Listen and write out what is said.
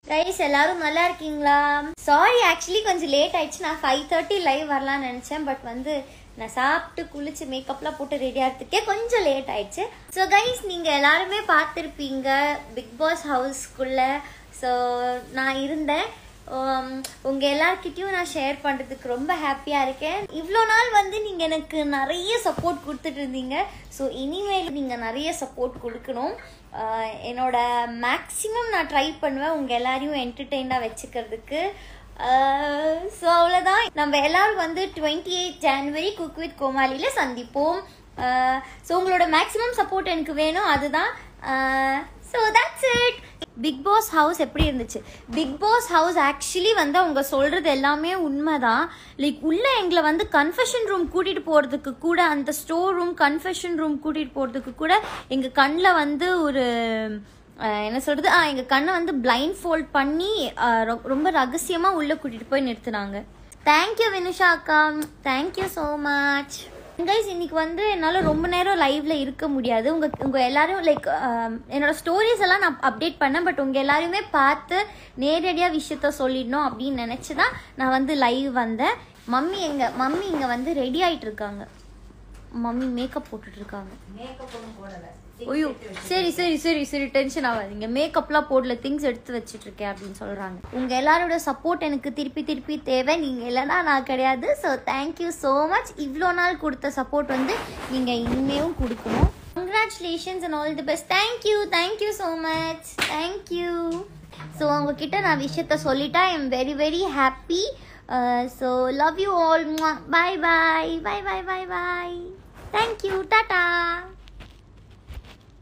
Guys எல்லாரும் நல்லா இருக்கீங்களா? சாரி ஆக்சுவலி கொஞ்சம் லேட் ஆயிடுச்சு. நான் 5:30 லைவ் வரலாம்னு நினச்சேன். பட் வந்து நான் சாப்பிட்டு குளிச்சு மேக்கப்லாம் போட்டு ரெடி ஆகிறதுக்கே கொஞ்சம் லேட் ஆயிடுச்சு. ஸோ கைஸ் நீங்கள் எல்லாருமே பார்த்துருப்பீங்க பிக் பாஸ் ஹவுஸ்க்குள்ளே. ஸோ நான் இருந்தேன். உங்கள் எல்லார்கிட்டையும் நான் ஷேர் பண்ணுறதுக்கு ரொம்ப ஹாப்பியாக இருக்கேன். இவ்வளோ நாள் வந்து நீங்கள் எனக்கு நிறைய சப்போர்ட் கொடுத்துட்டு இருந்தீங்க. ஸோ இனிமேல் நீங்கள் நிறைய சப்போர்ட் கொடுக்கணும். என்னோட மேக்ஸிமம் நான் ட்ரை பண்ணுவேன் உங்கள் எல்லாரையும் என்டர்டெயினாக வச்சுக்கிறதுக்கு. ஸோ அவ்வளோதான். நம்ம எல்லோரும் வந்து 28 ஜனவரி குக் வித் கோமாளியில் சந்திப்போம். ஸோ உங்களோட மேக்ஸிமம் சப்போர்ட் எனக்கு வேணும். அதுதான். So that's it. Bigg Boss house எப்படி இருந்துச்சு? பிக் பாஸ் ஹவுஸ் ஆக்சுவலி வந்து அவங்க சொல்கிறது எல்லாமே உண்மைதான். லைக் உள்ளே எங்களை வந்து கன்ஃபெஷன் ரூம் கூட்டிகிட்டு போகிறதுக்கு கூட, அந்த ஸ்டோர் ரூம் கன்ஃபெஷன் ரூம் கூட்டிகிட்டு போகிறதுக்கு கூட எங்கள் கண்ணில் வந்து ஒரு என்ன சொல்கிறது, எங்கள் கண்ணை வந்து பிளைண்ட் ஃபோல்ட் பண்ணி ரொம்ப ரகசியமாக உள்ளே கூட்டிகிட்டு போய் நிறுத்தினாங்க. தேங்க்யூ வினுஷா அக்கா, தேங்க்யூ ஸோ மச். கைஸ் இன்னைக்கு வந்து என்னால் ரொம்ப நேரம் லைவ்ல இருக்க முடியாது. உங்கள் எல்லாரும் லைக் என்னோட ஸ்டோரிஸ் எல்லாம் நான் அப்டேட் பண்ணேன். பட் உங்கள் எல்லாருமே பார்த்து நேரடியாக விஷயத்த சொல்லிடணும் அப்படின்னு நினச்சி தான் நான் வந்து லைவ் வந்தேன். மம்மி இங்கே வந்து ரெடி ஆகிட்டு இருக்காங்க. மம்மி மேக்கப் போட்டுட்டு இருக்காங்க. ஐயோ சரி சரி சரி சரி டென்ஷன் ஆகாதீங்க. மேக்கப்லாம் போடல, திங்ஸ் எடுத்து வச்சுட்டு இருக்கேன் அப்படின்னு சொல்கிறாங்க. உங்கள் எல்லாரோட சப்போர்ட் எனக்கு திருப்பி தேவை. நீங்கள் இல்லைன்னா நான் கிடையாது. So thank you so much. இவ்வளோ நாள் கொடுத்த சப்போர்ட் வந்து நீங்கள் இனிமேவும் கொடுக்கணும். Congratulations and all the best. Thank you so much. Thank you. So உங்ககிட்ட நான் விஷயத்த சொல்லிட்டா I am very very happy. So love you all. Bye bye bye bye bye bye. Thank you. Tata.